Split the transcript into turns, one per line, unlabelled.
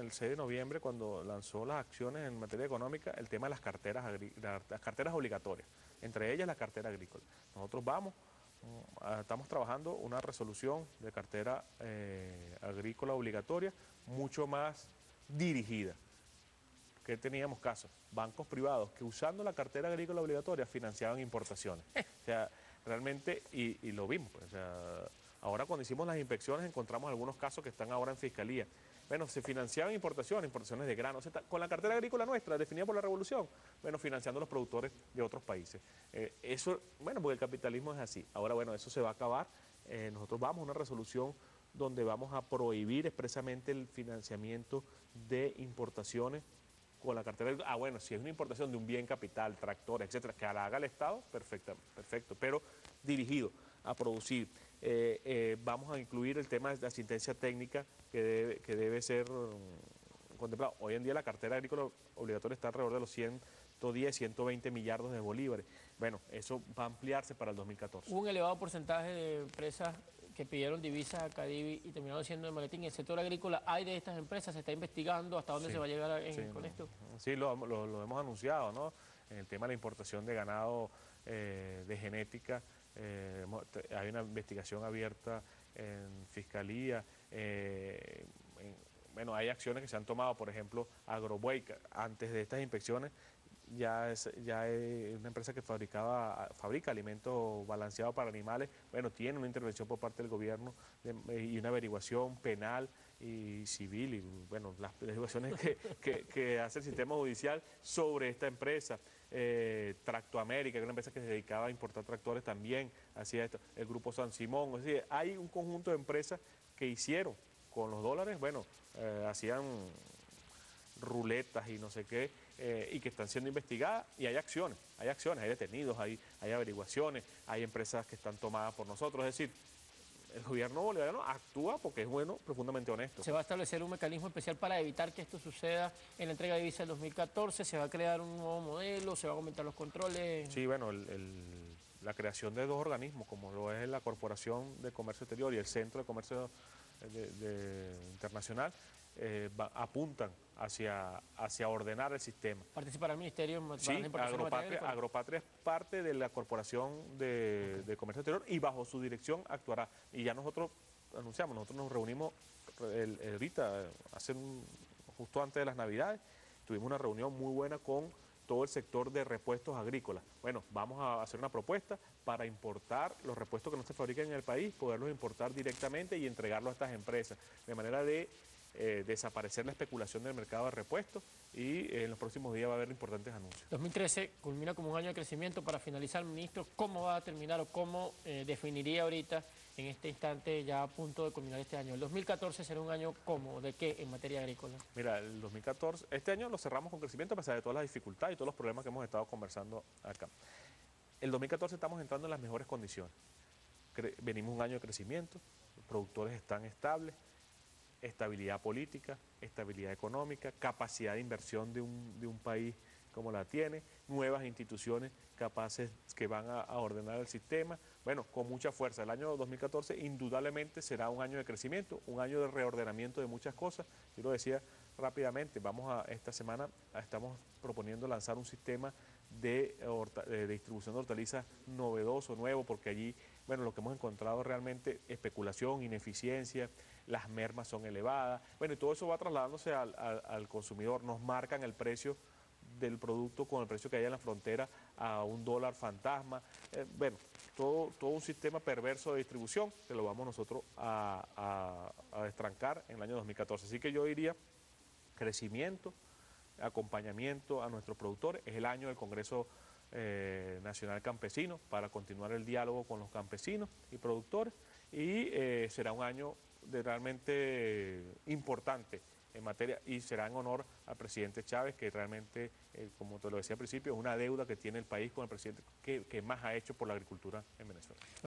el 6 de noviembre, cuando lanzó las acciones en materia económica, el tema de las carteras obligatorias, entre ellas la cartera agrícola. Nosotros estamos trabajando una resolución de cartera agrícola obligatoria mucho más dirigida. Que teníamos casos, bancos privados que usando la cartera agrícola obligatoria financiaban importaciones. O sea, realmente, y lo vimos, pues, o sea, ahora cuando hicimos las inspecciones encontramos algunos casos que están ahora en fiscalía. Bueno, se financiaban importaciones de granos, con la cartera agrícola nuestra, definida por la revolución, bueno, financiando a los productores de otros países. Eso, bueno, porque el capitalismo es así. Ahora, bueno, eso se va a acabar. Nosotros vamos a una resolución donde vamos a prohibir expresamente el financiamiento de importaciones con la cartera. Bueno, si es una importación de un bien capital, tractores, etcétera, que la haga el Estado, perfecto, pero dirigido a producir. Vamos a incluir el tema de asistencia técnica que debe ser contemplado. Hoy en día la cartera agrícola obligatoria está alrededor de los 110, 120 millardos de bolívares. Bueno, eso va a ampliarse para el 2014.
Hubo un elevado porcentaje de empresas que pidieron divisas a Cadivi y terminaron siendo de maletín. ¿En el sector agrícola hay de estas empresas? ¿Se está investigando hasta dónde se va a llegar con esto?
Sí, lo hemos anunciado, ¿no? En el tema de la importación de ganado de genética, hay una investigación abierta en Fiscalía. Bueno, hay acciones que se han tomado, por ejemplo, Agrobuey, antes de estas inspecciones, ya es una empresa que fabrica alimentos balanceados para animales. Bueno, tiene una intervención por parte del gobierno y una averiguación penal y civil, y bueno, las averiguaciones que hace el sistema judicial sobre esta empresa. Tractoamérica, que es una empresa que se dedicaba a importar tractores, también hacía esto. El Grupo San Simón, es decir, hay un conjunto de empresas que hicieron con los dólares, bueno, hacían ruletas y no sé qué, y que están siendo investigadas, y hay acciones, hay detenidos, hay averiguaciones, hay empresas que están tomadas por nosotros. Es decir, el gobierno bolivariano actúa porque es bueno, profundamente honesto.
Se va a establecer un mecanismo especial para evitar que esto suceda en la entrega de divisas del 2014, se va a crear un nuevo modelo, se van a aumentar los controles.
Sí, bueno, la creación de dos organismos, como lo es la Corporación de Comercio Exterior y el Centro de Comercio Internacional, apuntan hacia ordenar el sistema.
¿Participará el Ministerio en
Sí, Agropatria es parte de la Corporación de Comercio Exterior y bajo su dirección actuará. Y ya nosotros anunciamos, nosotros nos reunimos ahorita, justo antes de las Navidades, tuvimos una reunión muy buena con todo el sector de repuestos agrícolas. Bueno, vamos a hacer una propuesta para importar los repuestos que no se fabrican en el país, poderlos importar directamente y entregarlos a estas empresas, de manera de desaparecer la especulación del mercado de repuestos, y en los próximos días va a haber importantes anuncios.
2013 culmina como un año de crecimiento. Para finalizar, ministro, ¿cómo va a terminar o cómo definiría ahorita, en este instante, ya a punto de culminar este año? ¿El 2014 será un año cómo? ¿De qué en materia agrícola?
Mira, el 2014, este año lo cerramos con crecimiento a pesar de todas las dificultades y todos los problemas que hemos estado conversando acá. El 2014 estamos entrando en las mejores condiciones. Venimos un año de crecimiento, los productores están estables, estabilidad política, estabilidad económica, capacidad de inversión de un país como la tiene, nuevas instituciones capaces que van a ordenar el sistema, bueno, con mucha fuerza. El año 2014 indudablemente será un año de crecimiento, un año de reordenamiento de muchas cosas. Yo lo decía rápidamente, esta semana estamos proponiendo lanzar un sistema de distribución de hortalizas novedoso, nuevo, porque allí, bueno, lo que hemos encontrado realmente especulación, ineficiencia, las mermas son elevadas, bueno, y todo eso va trasladándose al consumidor. Nos marcan el precio del producto con el precio que hay en la frontera a $1 fantasma. Bueno, todo un sistema perverso de distribución que lo vamos nosotros a destrancar en el año 2014. Así que yo diría crecimiento, acompañamiento a nuestros productores. Es el año del Congreso Nacional Campesino para continuar el diálogo con los campesinos y productores, y será un año realmente importante en materia, y será en honor al presidente Chávez, que realmente, como te lo decía al principio, es una deuda que tiene el país con el presidente que más ha hecho por la agricultura en Venezuela.